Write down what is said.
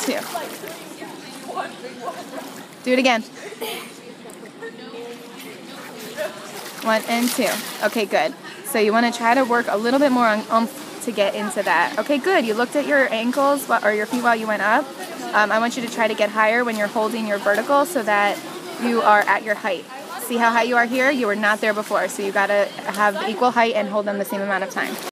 2. Do it again. 1 and 2. Okay, good. So you want to try to work a little bit more on oomph to get into that. Okay, good. You looked at your ankles or your feet while you went up. I want you to try to get higher when you're holding your vertical so that you are at your height. See how high you are here? You were not there before, so you got to have equal height and hold them the same amount of time.